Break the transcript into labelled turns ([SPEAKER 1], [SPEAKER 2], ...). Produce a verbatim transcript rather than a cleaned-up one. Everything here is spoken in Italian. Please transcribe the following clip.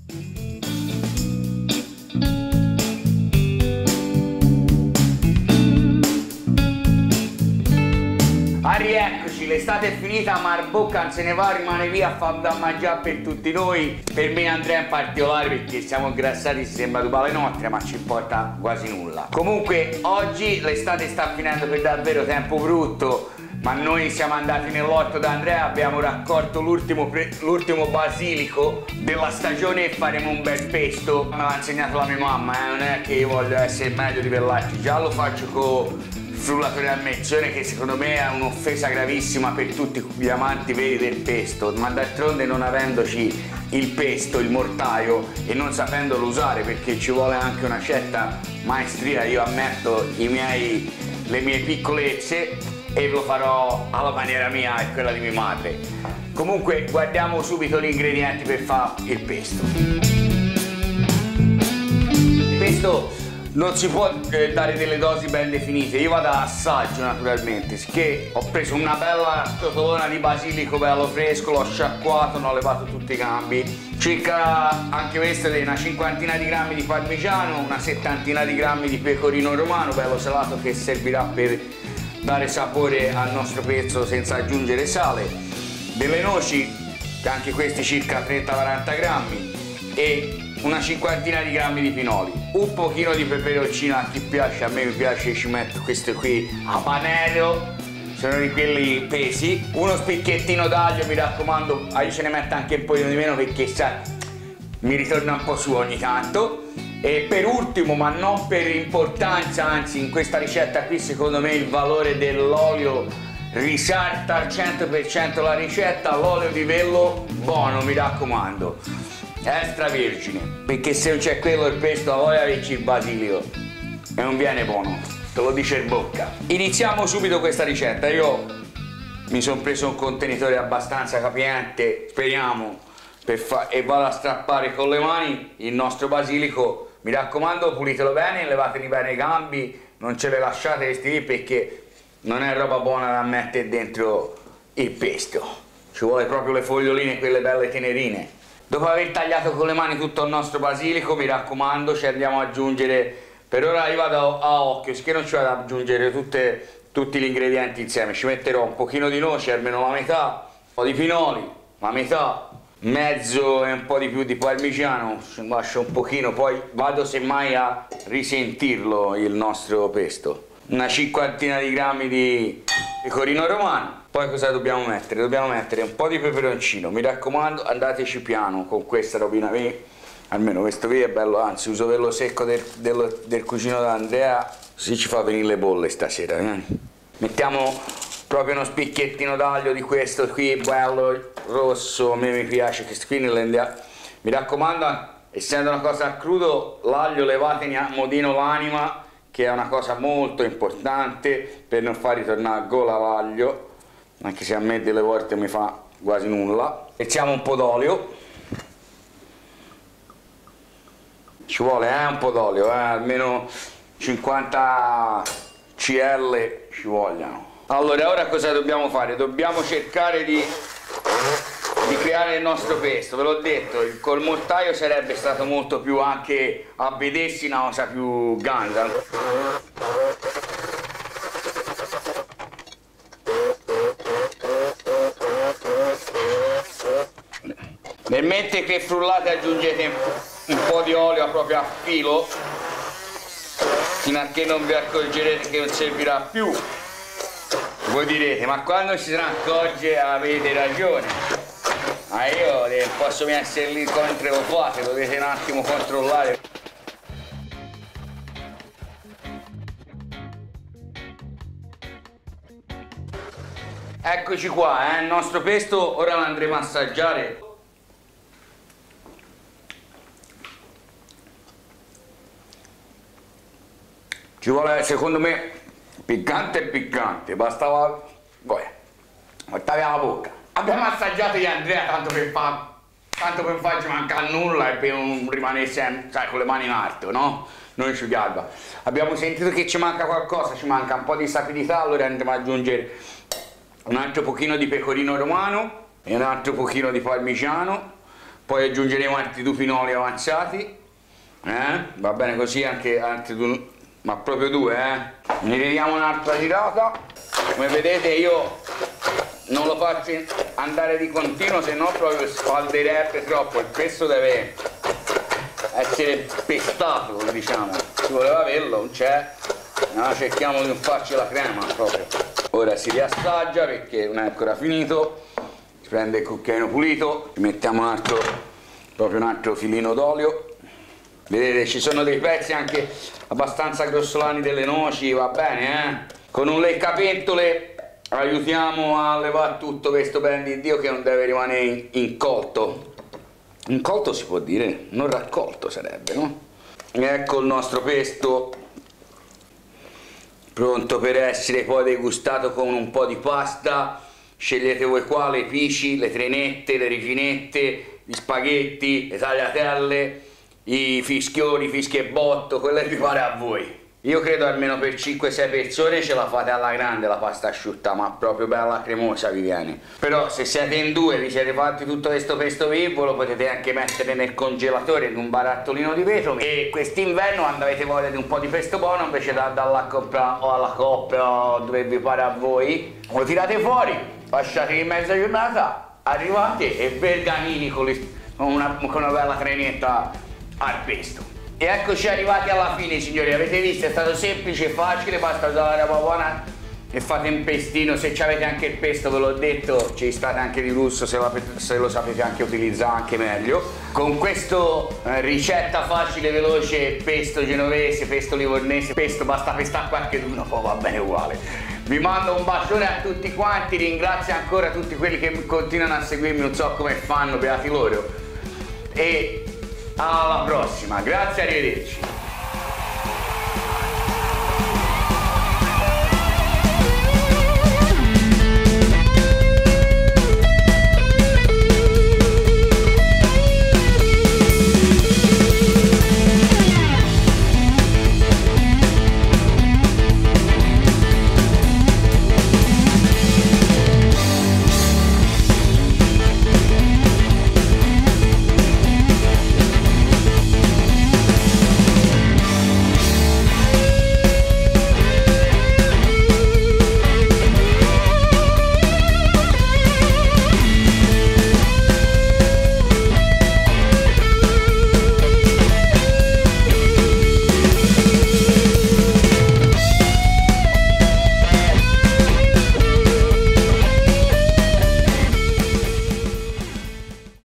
[SPEAKER 1] Rieccoci, l'estate è finita, ma il bocca non se ne va, rimane via a far da mangiare per tutti noi. Per me e Andrea in particolare, perché siamo ingrassati, si sembra due balenotte, ma ci importa quasi nulla. Comunque oggi l'estate sta finendo per davvero, tempo brutto, ma noi siamo andati nell'orto da Andrea, abbiamo raccolto l'ultimo l'ultimo basilico della stagione e faremo un bel pesto. Me l'ha insegnato la mia mamma, eh? Non è che io voglio essere meglio di Pellacci, già lo faccio con frullatore a mezzone, che secondo me è un'offesa gravissima per tutti gli amanti veri del pesto, ma d'altronde non avendoci il pesto, il mortaio, e non sapendolo usare, perché ci vuole anche una certa maestria, io ammetto i miei, le mie piccolezze, e lo farò alla maniera mia e quella di mia madre. Comunque guardiamo subito gli ingredienti per fare il pesto. Il pesto non si può eh, dare delle dosi ben definite, io vado a assaggio naturalmente, che ho preso una bella scatolona di basilico bello fresco, l'ho sciacquato, ne ho levato tutti i gambi, circa anche questo una cinquantina di grammi di parmigiano, una settantina di grammi di pecorino romano bello salato, che servirà per dare sapore al nostro pesto senza aggiungere sale, delle noci, anche questi circa trenta quaranta grammi, e una cinquantina di grammi di pinoli, un pochino di peperoncino a chi piace, a me mi piace, ci metto questo qui a panello, sono di quelli pesi, uno spicchettino d'aglio, mi raccomando, io ce ne metto anche un po' di meno perché sa, mi ritorna un po' su ogni tanto. E per ultimo, ma non per importanza, anzi in questa ricetta qui secondo me il valore dell'olio risalta al cento per cento la ricetta, l'olio di vello buono, mi raccomando, extravergine, perché se non c'è quello il pesto ha voglia di averci il basilico e non viene buono, te lo dice il bocca. Iniziamo subito questa ricetta. Io mi sono preso un contenitore abbastanza capiente, speriamo, per fa e vado a strappare con le mani il nostro basilico. Mi raccomando, pulitelo bene, levateli bene i gambi, non ce le lasciate questi lì perché non è roba buona da mettere dentro il pesto, ci vuole proprio le foglioline, quelle belle tenerine. Dopo aver tagliato con le mani tutto il nostro basilico, mi raccomando, ci andiamo ad aggiungere, per ora io vado a occhio, che non ci vado ad aggiungere tutte, tutti gli ingredienti insieme, ci metterò un pochino di noce, almeno la metà, un po' di pinoli, la metà, mezzo e un po' di più di parmigiano, ci lascio un pochino, poi vado semmai a risentirlo il nostro pesto. Una cinquantina di grammi di pecorino romano. Poi cosa dobbiamo mettere? Dobbiamo mettere un po' di peperoncino, mi raccomando andateci piano con questa robina qui, almeno questo qui è bello, anzi uso quello secco del, del, del cugino d'Andrea, così ci fa venire le bolle stasera. Eh? Mettiamo proprio uno spicchiettino d'aglio di questo qui, bello rosso, a me mi piace, questo qui mi raccomando, essendo una cosa a crudo, l'aglio levatene a modino l'anima, che è una cosa molto importante per non far ritornare a gola l'aglio, anche se a me delle volte mi fa quasi nulla. Mettiamo un po' d'olio, ci vuole eh, un po' d'olio, eh, almeno cinquanta centilitri ci vogliono. Allora, ora cosa dobbiamo fare? Dobbiamo cercare di, di creare il nostro pesto, ve l'ho detto, il col mortaio sarebbe stato molto più, anche a vedersi, una cosa più ganza. Nel mentre che frullate aggiungete un po' di olio proprio a filo, fino a che non vi accorgerete che non servirà più. Voi direte, ma quando si accorge avete ragione, ma io non posso essere lì mentre lo fate, dovete un attimo controllare. Eccoci qua, eh, il nostro pesto, ora lo andremo a assaggiare. Ci vuole, secondo me, piccante e piccante, bastava, poi, portavi alla bocca. Abbiamo assaggiato di Andrea tanto per far, tanto per farci mancare nulla e per non rimanere sempre, sai, con le mani in alto, no? Noi ci garba. Abbiamo sentito che ci manca qualcosa, ci manca un po' di sapidità, allora andremo ad aggiungere un altro pochino di pecorino romano e un altro pochino di parmigiano, poi aggiungeremo altri due pinoli avanzati, eh? Va bene così, anche altri due, ma proprio due, eh? Ne vediamo un'altra girata. Come vedete io non lo faccio andare di continuo, se no proprio sfalderebbe troppo, il pesto deve essere pestato, diciamo, si voleva averlo, non c'è, allora cerchiamo di non farci la crema proprio. Ora si riassaggia perché non è ancora finito, si prende il cucchiaino pulito, ci mettiamo un altro, proprio un altro filino d'olio. Vedete, ci sono dei pezzi anche abbastanza grossolani delle noci, va bene, eh? Con un leccapentole aiutiamo a levare tutto questo ben di Dio che non deve rimanere incolto. Incolto si può dire, non raccolto sarebbe, no? E ecco il nostro pesto pronto per essere poi degustato con un po' di pasta. Scegliete voi qua le pici, le trenette, le rifinette, gli spaghetti, le tagliatelle, i fischioni, i fischi e botto, quello che vi pare a voi. Io credo almeno per cinque sei persone ce la fate alla grande la pasta asciutta, ma proprio bella cremosa vi viene. Però se siete in due, vi siete fatti tutto questo pesto vivo, lo potete anche mettere nel congelatore in un barattolino di vetro, e quest'inverno quando avete voglia di un po' di pesto buono, invece da andare a comprare o alla coppia o dove vi pare a voi, lo tirate fuori, lasciate in mezza giornata, arrivate e bergamini con, le, con, una, con una bella trenetta al pesto. E eccoci arrivati alla fine, signori, avete visto, è stato semplice e facile, basta usare la buona e fate un pestino. Se avete anche il pesto, ve l'ho detto, ci state anche di lusso, se, la, se lo sapete anche utilizzare anche meglio. Con questo eh, ricetta facile, veloce, pesto genovese, pesto livornese, pesto, basta pestare qualche d'uno, poi va bene uguale. Vi mando un bacione a tutti quanti, ringrazio ancora tutti quelli che continuano a seguirmi, non so come fanno, beati loro. E alla prossima, grazie, arrivederci.